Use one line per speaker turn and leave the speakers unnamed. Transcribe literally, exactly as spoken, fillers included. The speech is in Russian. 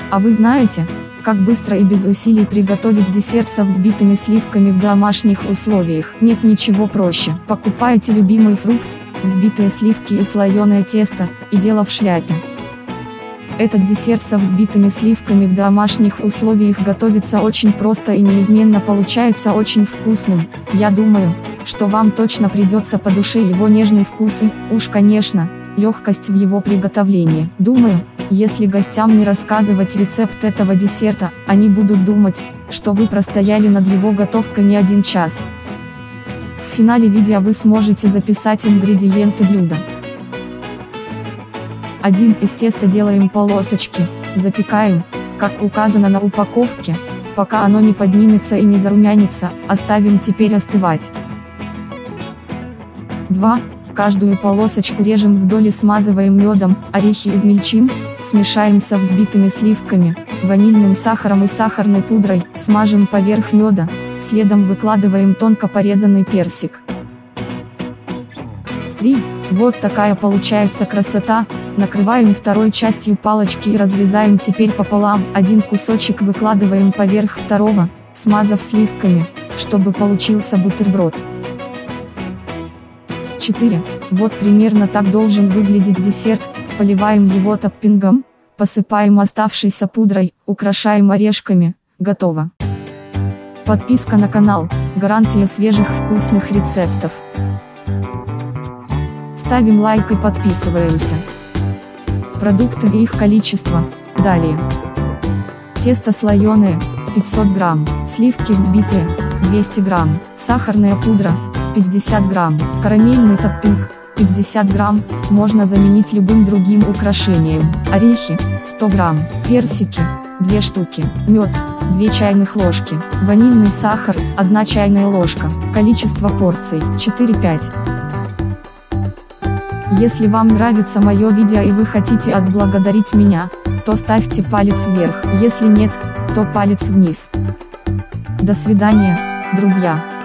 А вы знаете, как быстро и без усилий приготовить десерт со взбитыми сливками в домашних условиях? Нет ничего проще. Покупаете любимый фрукт, взбитые сливки и слоеное тесто, и дело в шляпе. Этот десерт со взбитыми сливками в домашних условиях готовится очень просто и неизменно получается очень вкусным. Я думаю, что вам точно придется по душе его нежный вкус и, уж конечно, легкость в его приготовлении. Думаю, если гостям не рассказывать рецепт этого десерта, они будут думать, что вы простояли над его готовкой не один час. В финале видео вы сможете записать ингредиенты блюда. один Из теста делаем полосочки, запекаем, как указано на упаковке, пока оно не поднимется и не зарумянится, оставим теперь остывать. два Каждую полосочку режем вдоль и смазываем медом, орехи измельчим, смешаем со взбитыми сливками, ванильным сахаром и сахарной пудрой, смажем поверх меда, следом выкладываем тонко порезанный персик. три Вот такая получается красота. Накрываем второй частью палочки и разрезаем теперь пополам, один кусочек выкладываем поверх второго, смазав сливками, чтобы получился бутерброд. четыре Вот примерно так должен выглядеть десерт, поливаем его топпингом, посыпаем оставшейся пудрой, украшаем орешками, готово. Подписка на канал, гарантия свежих вкусных рецептов. Ставим лайк и подписываемся. Продукты и их количество, далее. Тесто слоеное, пятьсот грамм, сливки взбитые, двести грамм, сахарная пудра, пятьдесят грамм, карамельный топпинг, пятьдесят грамм, можно заменить любым другим украшением, орехи, сто грамм, персики, две штуки, мед, две чайных ложки, ванильный сахар, одна чайная ложка, количество порций, четыре-пять. Если вам нравится мое видео и вы хотите отблагодарить меня, то ставьте палец вверх, если нет, то палец вниз. До свидания, друзья.